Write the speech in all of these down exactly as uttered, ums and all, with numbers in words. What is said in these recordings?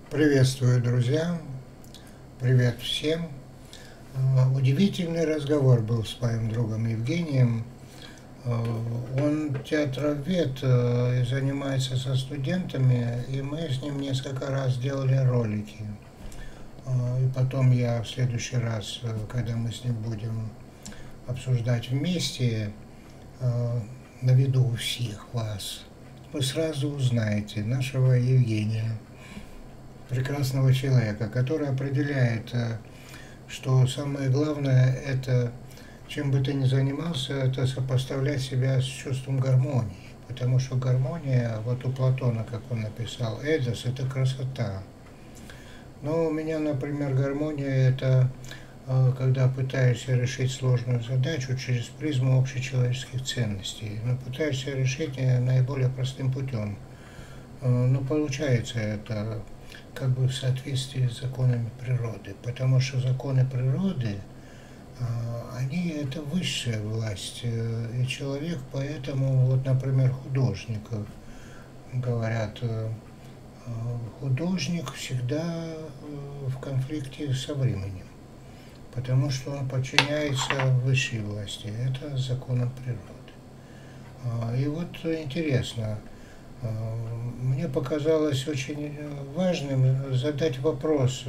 Приветствую, друзья! Привет всем! Удивительный разговор был с моим другом Евгением. Он театровед и занимается со студентами, и мы с ним несколько раз делали ролики. И потом я в следующий раз, когда мы с ним будем обсуждать вместе, на виду у всех вас, вы сразу узнаете нашего Евгения, прекрасного человека, который определяет, что самое главное, это, чем бы ты ни занимался, это сопоставлять себя с чувством гармонии. Потому что гармония, вот у Платона, как он написал, эдос, это красота. Но у меня, например, гармония, это когда пытаешься решить сложную задачу через призму общечеловеческих ценностей. Но пытаешься решить наиболее простым путем. Но получается это как бы в соответствии с законами природы, потому что законы природы, они это высшая власть, и человек, поэтому, вот, например, художник, говорят, художник всегда в конфликте со временем, потому что он подчиняется высшей власти, это законам природы. И вот интересно, мне показалось очень важным задать вопрос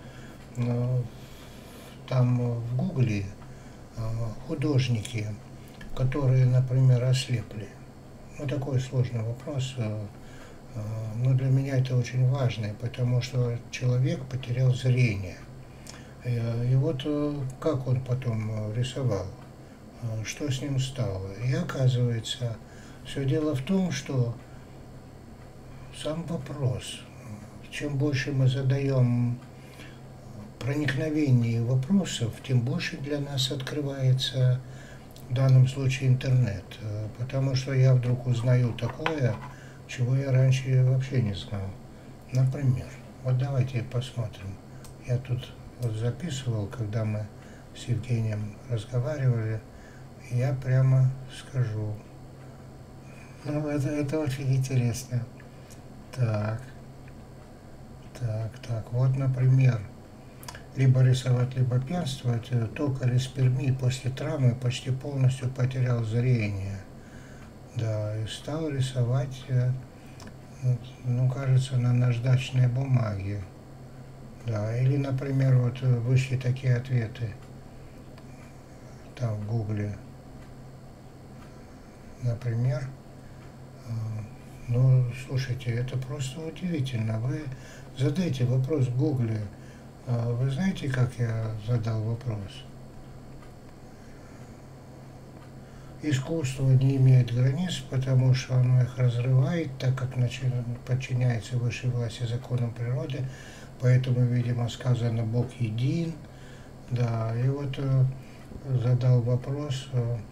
там в Гугле художники, которые, например, ослепли. Ну, такой сложный вопрос, но для меня это очень важно, потому что человек потерял зрение. И вот как он потом рисовал, что с ним стало. И оказывается, все дело в том, что сам вопрос, чем больше мы задаем проникновение вопросов, тем больше для нас открывается в данном случае интернет. Потому что я вдруг узнаю такое, чего я раньше вообще не знал. Например, вот давайте посмотрим. Я тут вот записывал, когда мы с Евгением разговаривали, и я прямо скажу. Ну, это, это очень интересно. Так, так, так, вот, например, либо рисовать, либо пьянствовать. Токарь из Перми после травмы почти полностью потерял зрение. Да, и стал рисовать, ну, кажется, на наждачной бумаге. Да, или, например, вот вышли такие ответы там в Гугле. Например, ну, слушайте, это просто удивительно. Вы задайте вопрос в Гугле. Вы знаете, как я задал вопрос? Искусство не имеет границ, потому что оно их разрывает, так как подчиняется высшей власти законам природы. Поэтому, видимо, сказано «Бог един». Да, и вот задал вопрос.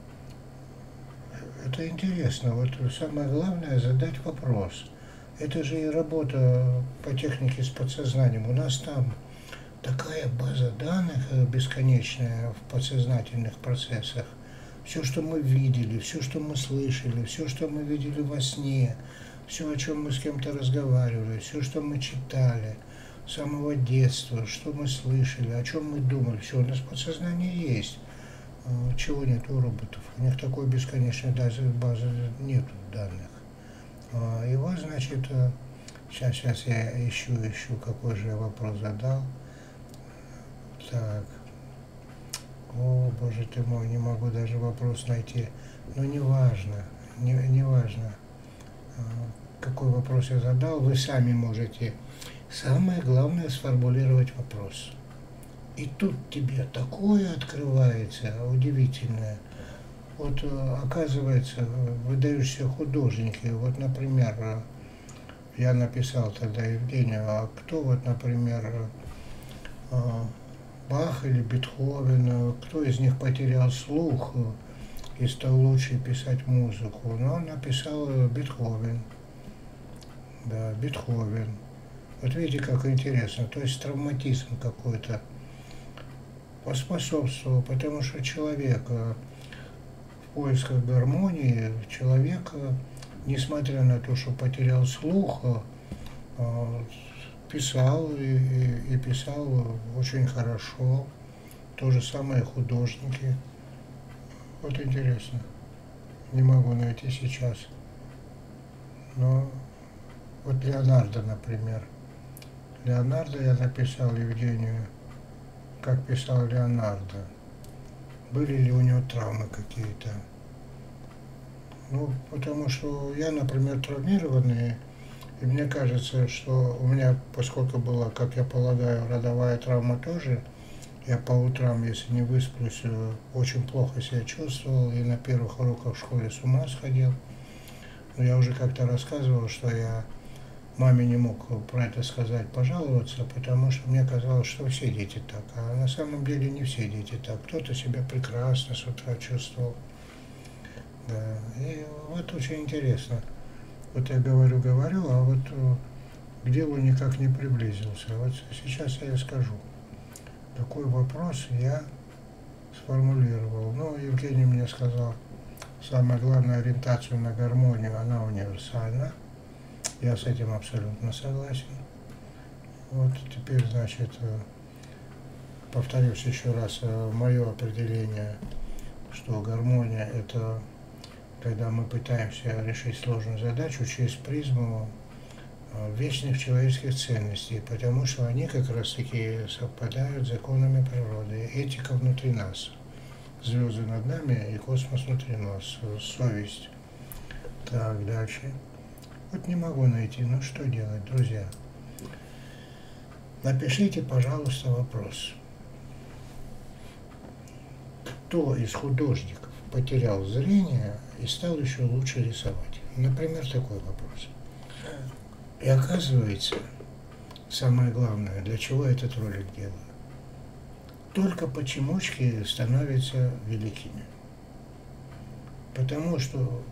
Это интересно. Вот самое главное задать вопрос. Это же и работа по технике с подсознанием. У нас там такая база данных бесконечная в подсознательных процессах. Все, что мы видели, все, что мы слышали, все, что мы видели во сне, все, о чем мы с кем-то разговаривали, все, что мы читали с самого детства, что мы слышали, о чем мы думали, все у нас в подсознании есть. Чего нет у роботов? У них такой бесконечной базы нет данных. И вот, значит, сейчас, сейчас я ищу, ищу, какой же я вопрос задал. Так. О, боже ты мой, не могу даже вопрос найти. Но не важно, не, не важно, какой вопрос я задал, вы сами можете. Самое главное сформулировать вопрос. И тут тебе такое открывается удивительное. Вот оказывается, выдающиеся художники, вот, например, я написал тогда Евгению, а кто вот, например, Бах или Бетховен, кто из них потерял слух и стал лучше писать музыку? Ну, он написал Бетховен. Да, Бетховен. Вот видите, как интересно. То есть травматизм какой-то поспособствовал, потому что человек в поисках гармонии, человек, несмотря на то, что потерял слух, писал и, и, и писал очень хорошо. То же самое художники. Вот интересно. Не могу найти сейчас. Но вот Леонардо, например. Леонардо я написал Евгению, как писал Леонардо. Были ли у него травмы какие-то? Ну, потому что я, например, травмированный, и мне кажется, что у меня, поскольку была, как я полагаю, родовая травма тоже, я по утрам, если не высплюсь, очень плохо себя чувствовал, и на первых уроках в школе с ума сходил. Но я уже как-то рассказывал, что я маме не мог про это сказать, пожаловаться, потому что мне казалось, что все дети так. А на самом деле не все дети так. Кто-то себя прекрасно с утра чувствовал. Да. И вот очень интересно. Вот я говорю, говорю, а вот к делу никак не приблизился. Вот сейчас я скажу. Такой вопрос я сформулировал. Ну, Евгений мне сказал, самое главное, ориентацию на гармонию, она универсальна. Я с этим абсолютно согласен. Вот теперь, значит, повторюсь еще раз, мое определение, что гармония – это когда мы пытаемся решить сложную задачу через призму вечных человеческих ценностей, потому что они как раз таки совпадают с законами природы. Этика внутри нас, звезды над нами и космос внутри нас, совесть. Так, дальше. Вот не могу найти, ну что делать, друзья? Напишите, пожалуйста, вопрос. Кто из художников потерял зрение и стал еще лучше рисовать? Например, такой вопрос. И оказывается, самое главное, для чего этот ролик делаю? Только почемучки становятся великими. Потому что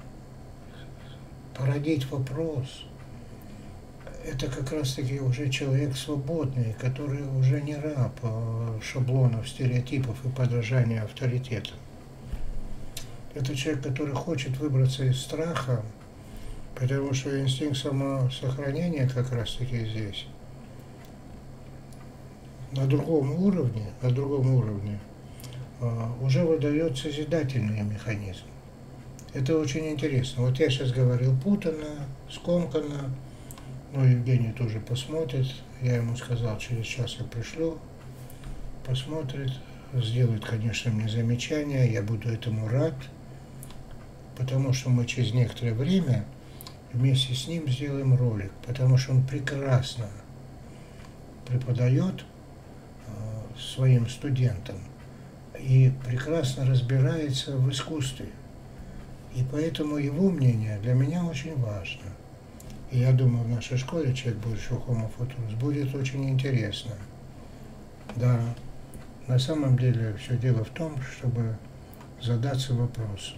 породить вопрос – это как раз-таки уже человек свободный, который уже не раб шаблонов, стереотипов и подражания авторитетам. Это человек, который хочет выбраться из страха, потому что инстинкт самосохранения как раз-таки здесь. На другом уровне, на другом уровне уже выдает созидательный механизм. Это очень интересно. Вот я сейчас говорил путанно, скомканно, но Евгений тоже посмотрит. Я ему сказал, через час я пришлю, посмотрит, сделает, конечно, мне замечания, я буду этому рад, потому что мы через некоторое время вместе с ним сделаем ролик, потому что он прекрасно преподает э, своим студентам и прекрасно разбирается в искусстве. И поэтому его мнение для меня очень важно. И я думаю, в нашей школе «Человек будущего Homo Futurus» будет очень интересно. Да, на самом деле все дело в том, чтобы задаться вопросом.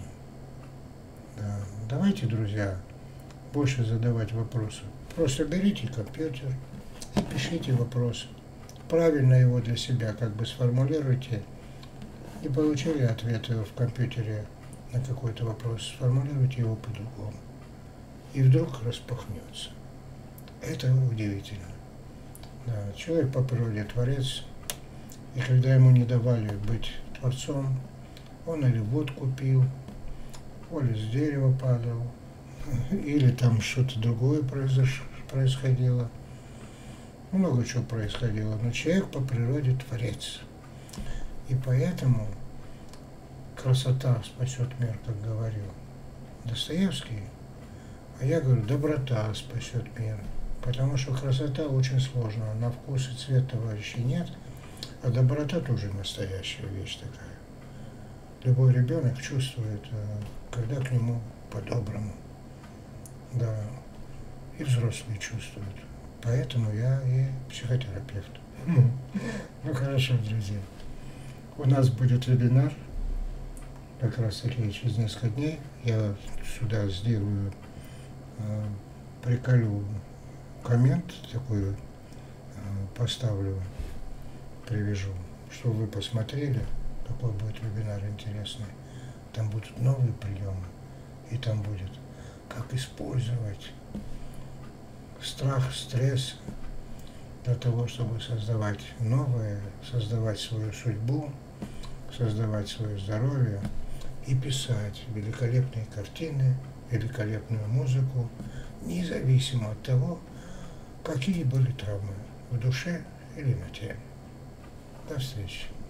Да. Давайте, друзья, больше задавать вопросы. Просто берите компьютер и пишите вопрос. Правильно его для себя как бы сформулируйте. И получили ответы в компьютере на какой-то вопрос, сформулируйте его по-другому. И вдруг распахнется. Это удивительно. Да, человек по природе творец, и когда ему не давали быть творцом, он или водку пил, или с дерева падал, или там что-то другое происходило. Много чего происходило, но человек по природе творец. И поэтому красота спасет мир, как говорил Достоевский, а я говорю, доброта спасет мир. Потому что красота очень сложна, на вкус и цвет товарищей нет, а доброта тоже настоящая вещь такая. Любой ребенок чувствует, когда к нему по-доброму. Да, и взрослые чувствуют. Поэтому я и психотерапевт. Ну хорошо, друзья. У нас будет вебинар, как раз таки через несколько дней. Я сюда сделаю, приколю коммент такой, поставлю, привяжу, чтобы вы посмотрели, какой будет вебинар интересный. Там будут новые приемы, и там будет, как использовать страх, стресс для того, чтобы создавать новое, создавать свою судьбу, создавать свое здоровье и писать великолепные картины, великолепную музыку, независимо от того, какие были травмы в душе или на теле. До встречи.